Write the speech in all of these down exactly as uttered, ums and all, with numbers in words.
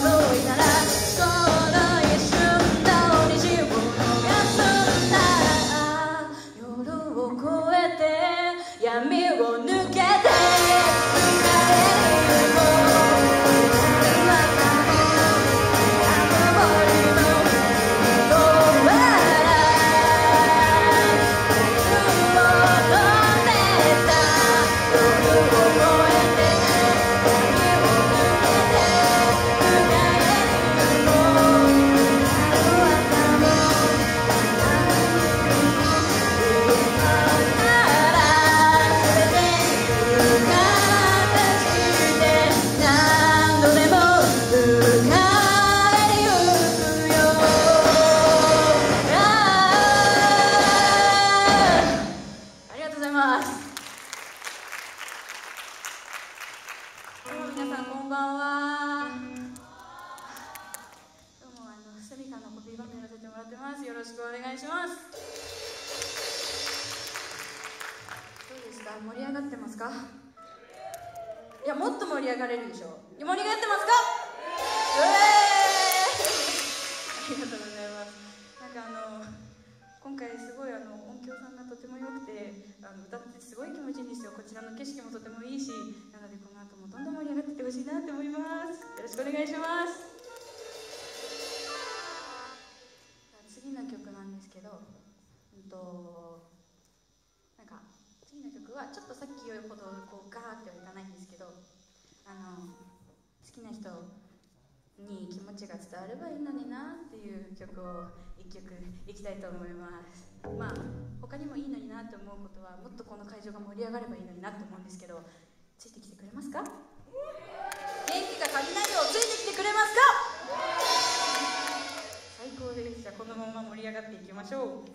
盛り上がってますか？いや、もっと盛り上がれるでしょ。盛り上がってますか？うえーありがとうございます。なんかあの今回すごいあの音響さんがとても良くて、あの歌ってすごい気持ちいいんですよ。こちらの景色もとてもいいし、なのでこの後もどんどん盛り上がっていってほしいなって思います。よろしくお願いします。次の曲なんですけど、うんとなんか次の曲はちょっとさっきよりほどこうガーってはいかないんですけど、あの好きな人に気持ちが伝わればいいのになっていう曲を一曲いきたいと思います。まあ他にもいいのになって思うことは、もっとこの会場が盛り上がればいいのになと思うんですけど、ついてきてくれますか？元気が足りないよ、ついてきてくれますか？最高です。じゃあこのまま盛り上がっていきましょう。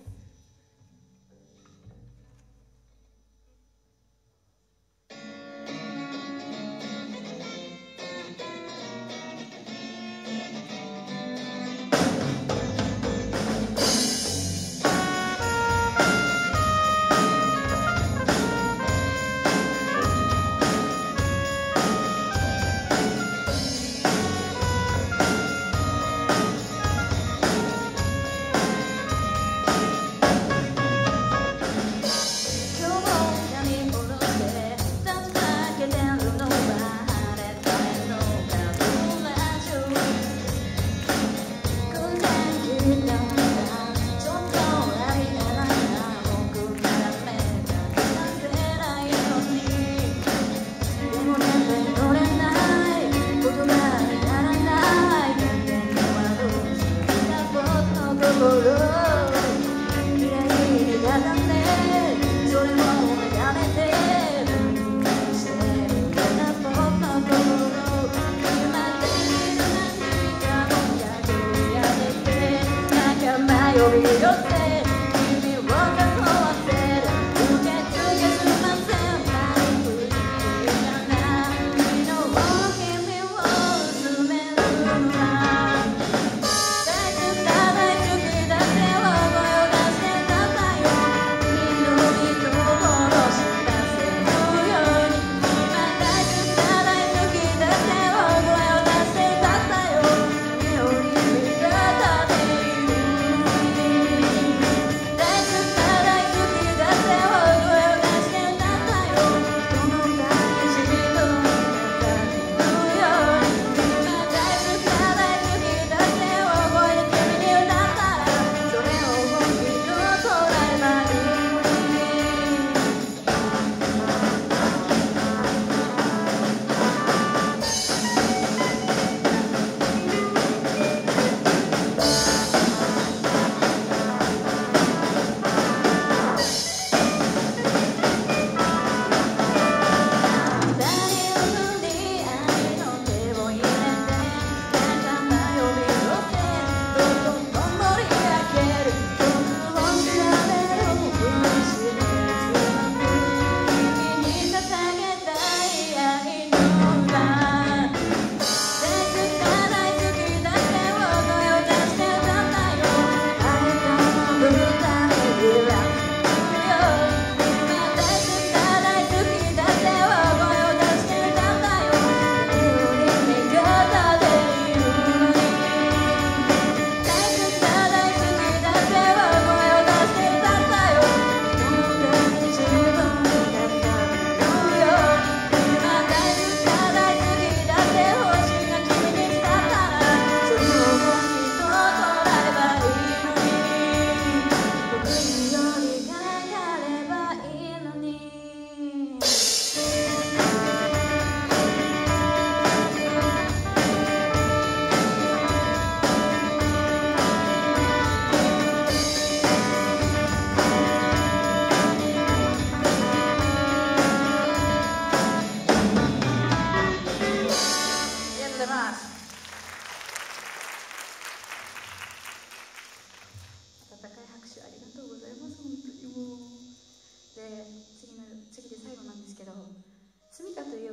「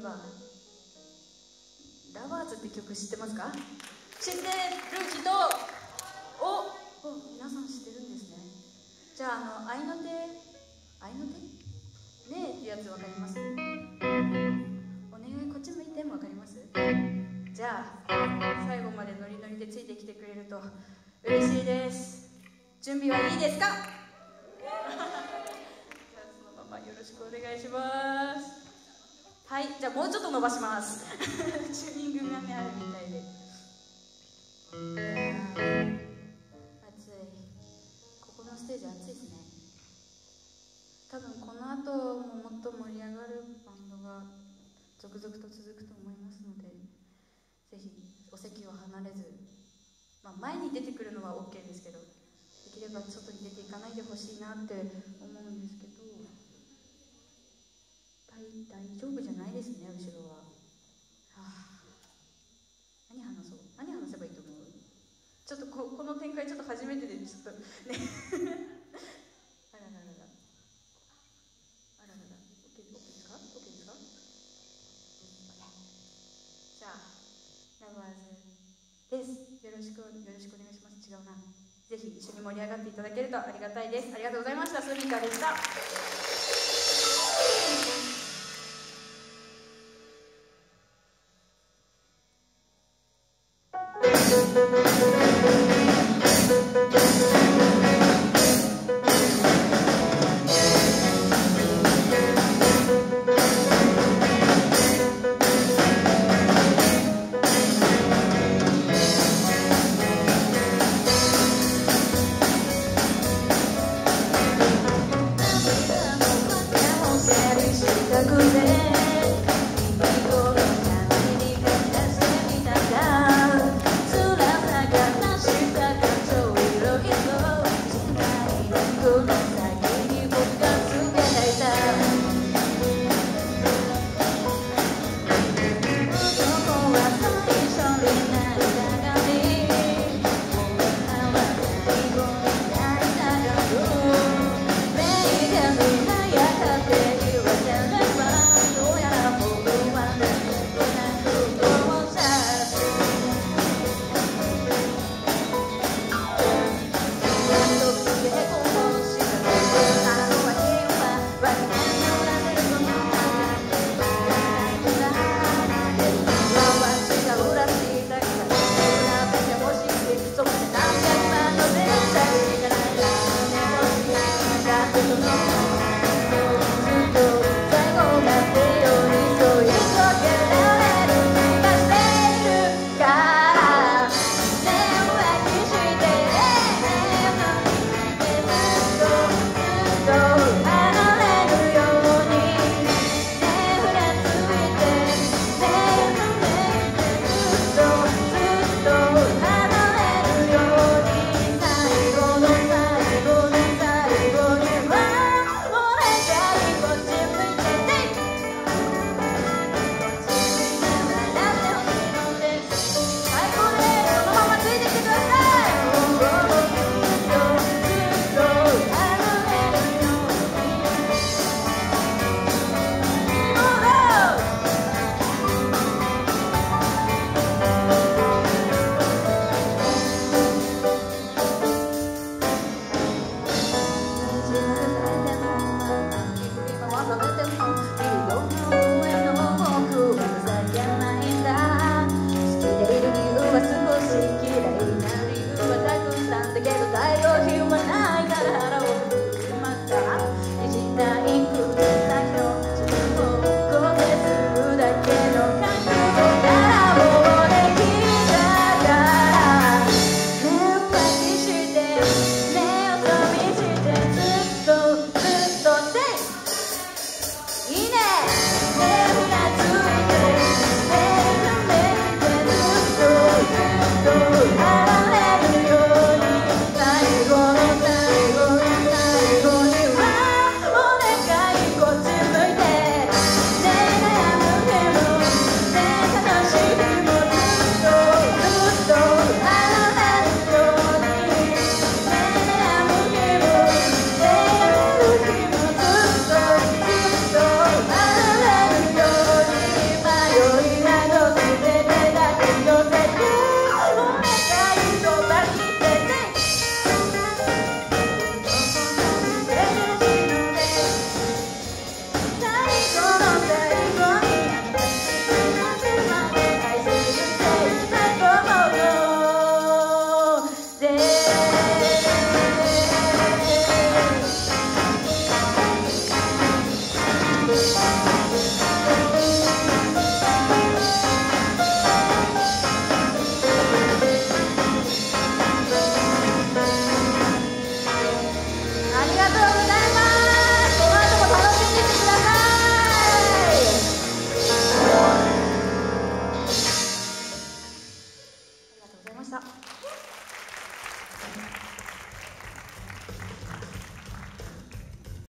ばラバーズって曲知ってますか？知ってる人、おお、皆さん知ってるんですね。じゃあ、あの、合いの手、合いの手ねえってやつわかります？お願い、こっち向いてもわかります？じゃあ、最後までノリノリでついてきてくれると嬉しいです。準備はいいですか？じゃあ、そのままよろしくお願いします。はい、じゃあもうちょっと伸ばします。チューニングがね、あるみたいで。いやー、暑い。ここのステージ暑いですね。多分この後ももっと盛り上がるバンドが続々と続くと思いますので、ぜひお席を離れず、まあ、前に出てくるのは OK ですけど、できれば外に出ていかないでほしいなって思うんですけど、大, 大丈夫じゃないですね、後ろは。はあ、何話そう何話せばいいと思う？ちょっと こ, この展開ちょっと初めてでちょっとねあららららあららら OK, OK ですか OK ですか？じゃあラバーズです。よろしくよろしくお願いします。違うな。ぜひ一緒に盛り上がっていただけるとありがたいです。ありがとうございました。スミカでした。